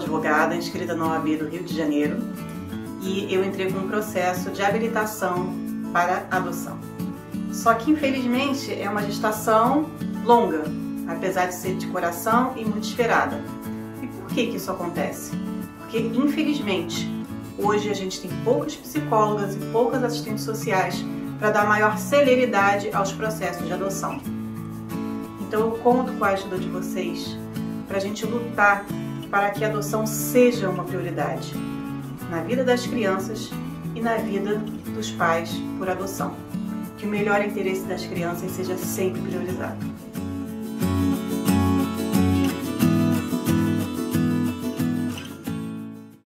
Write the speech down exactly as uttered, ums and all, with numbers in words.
advogada inscrita na O A B do Rio de Janeiro e eu entrei com um processo de habilitação para adoção. Só que, infelizmente, é uma gestação longa, apesar de ser de coração e muito esperada. E por que que isso acontece? Porque, infelizmente, hoje a gente tem poucas psicólogas e poucas assistentes sociais para dar maior celeridade aos processos de adoção. Então eu conto com a ajuda de vocês para a gente lutar para que a adoção seja uma prioridade na vida das crianças e na vida dos pais por adoção. Que o melhor interesse das crianças seja sempre priorizado.